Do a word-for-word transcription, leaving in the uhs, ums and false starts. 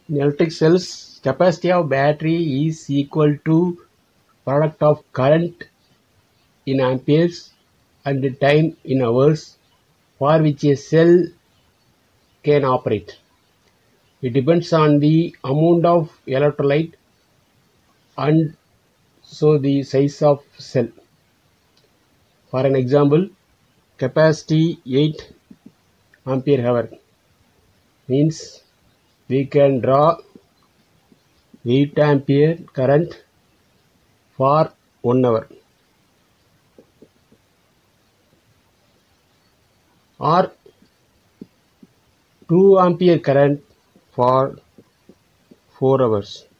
In electric cells, capacity of battery is equal to product of current in amperes and time in hours for which a cell can operate. It depends on the amount of electrolyte and so the size of cell. For an example, capacity eight ampere hour means we can draw eight ampere current for one hour, or two ampere current for four hours.